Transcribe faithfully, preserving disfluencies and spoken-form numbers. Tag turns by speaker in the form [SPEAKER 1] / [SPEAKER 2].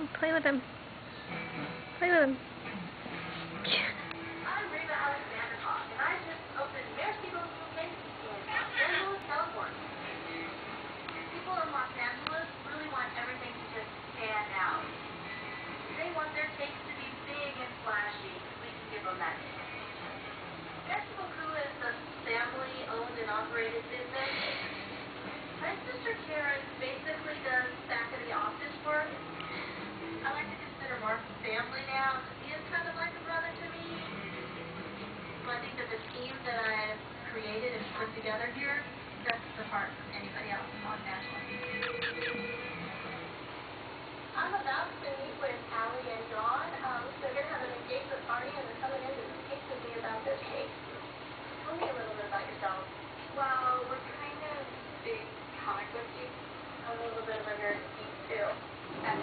[SPEAKER 1] Play with him. Play with him.
[SPEAKER 2] I'm Reba Alexander Hawk, and I just opened Mercy Books in Los Angeles, California. People in Los Angeles really want everything to just stand out. They want their cakes to be big and flashy, because we can give them that. Mercy Books is a family-owned and operated business. My sister Karen basically does back of the office work. I like to consider Mark family now, because he is kind of like a brother to me. So I think that the team that I've created and put together here sets us apart from anybody else in Los Angeles. I'm about to meet with Allie and Dawn. Um, they're going to have an engagement party, and they're coming in to speak to me about their cake. Tell me a little bit about yourself. Well, we're kind of big comic book geeks. I'm a little bit of a nerd geek, too. That's